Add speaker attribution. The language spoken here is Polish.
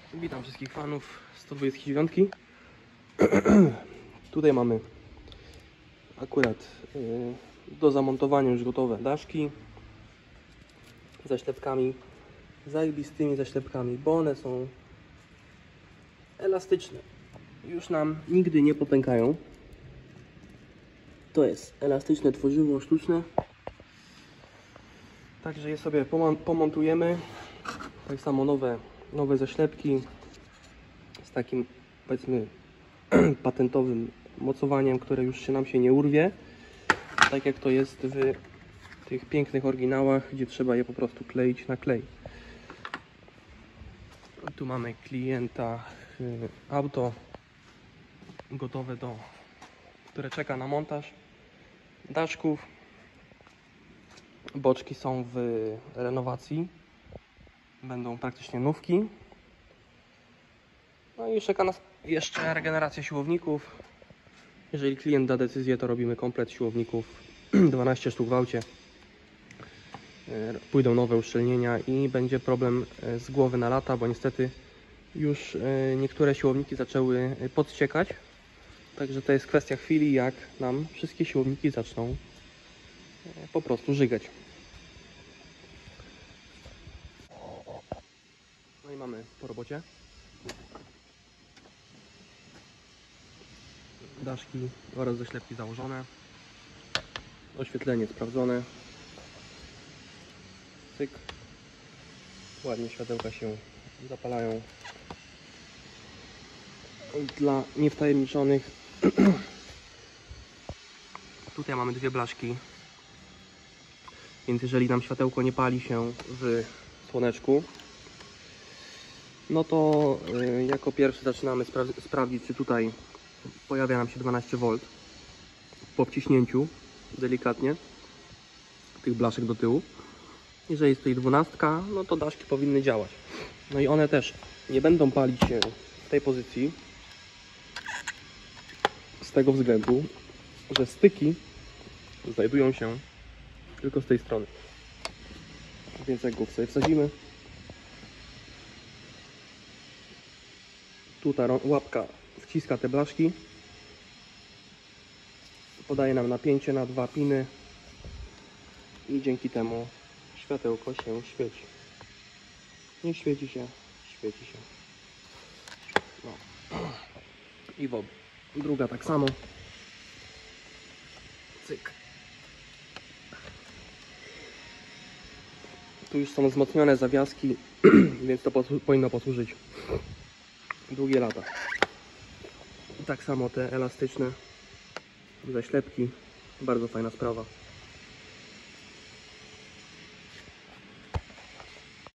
Speaker 1: Witam wszystkich fanów 129. Tutaj mamy akurat do zamontowania już gotowe daszki z zaślepkami, zajebistymi zaślepkami, bo one są elastyczne, już nam nigdy nie popękają. To jest elastyczne tworzywo sztuczne, także je sobie pomontujemy. Tak samo nowe zaślepki z takim, powiedzmy, patentowym mocowaniem, które już nam się nie urwie, tak jak to jest w tych pięknych oryginałach, gdzie trzeba je po prostu kleić na klej. Tu mamy klienta auto gotowe które czeka na montaż daszków. Boczki są w renowacji, będą praktycznie nówki. No i czeka nas jeszcze regeneracja siłowników. Jeżeli klient da decyzję, to robimy komplet siłowników, 12 sztuk w aucie. Pójdą nowe uszczelnienia i będzie problem z głowy na lata, bo niestety już niektóre siłowniki zaczęły podciekać. Także to jest kwestia chwili, jak nam wszystkie siłowniki zaczną po prostu żygać. No i mamy po robocie. Daszki oraz zaślepki założone. Oświetlenie sprawdzone. Cyk. Ładnie światełka się zapalają. Dla niewtajemniczonych tutaj mamy dwie blaszki, więc jeżeli nam światełko nie pali się w słoneczku, no to jako pierwszy zaczynamy sprawdzić, czy tutaj pojawia nam się 12 V po wciśnięciu delikatnie tych blaszek do tyłu. Jeżeli jest tutaj 12, no to daszki powinny działać. No i one też nie będą palić się w tej pozycji z tego względu, że styki znajdują się tylko z tej strony. Więc jak go sobie wsadzimy, tu ta łapka wciska te blaszki, podaje nam napięcie na 2 piny i dzięki temu światełko się świeci. Nie świeci się, świeci się. No. I druga tak samo. Cyk. Tu już są wzmocnione zawiaski, więc to powinno posłużyć długie lata. I tak samo te elastyczne zaślepki. Bardzo fajna sprawa.